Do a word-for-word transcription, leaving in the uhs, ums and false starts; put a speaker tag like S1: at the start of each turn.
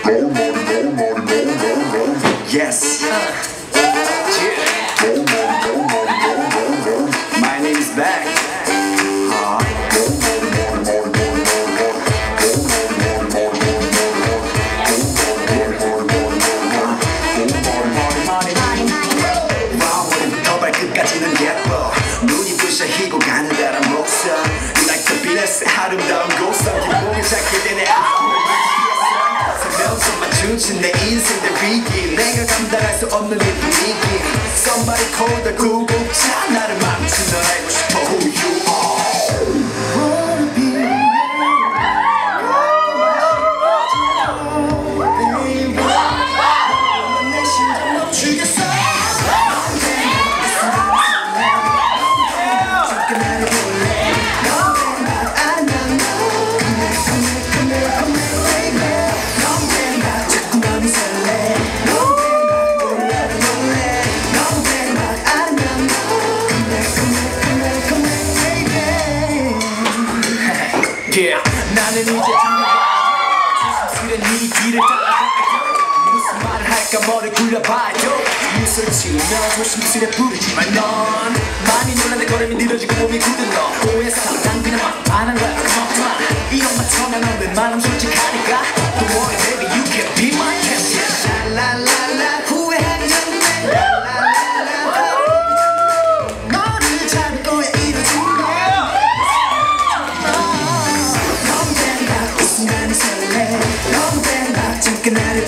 S1: Yes. Yeah. My name is back. Huh? 더발 끝까지는 예뻐. 눈이 부셔히고 가는 다른 목선. Like the Venus 아름다운 곡선. 기분이 잡게 되네. 서명서 맞추신 내 인생의 위기. 내가 감당할 수 없는 이 분위기. Somebody call the 구급차. 나를 맘치 널 알고 싶어 who you are. Wanna be 내 심장 멈추겠어. Yeah. 나는 이제 조심스레 네 길을 따라가. 무슨 말을 할까 머리 굴려봐요. 미소를 지으며 조심스레 부르지만 넌 많이 놀라. 내 걸음이 느려지고 몸이 굳은 너 오해서 난 그냥 막 반한 거야. 고맙지 마. 이런 말 처음에 넌 웬만하면 솔직하니까. Don't worry baby you can be my champion. 랄랄랄라 후회하기 전에 랄랄랄라 너를 잡을 거야 이러지 마. 순간이 설레 너무 된 막 잠깐 나를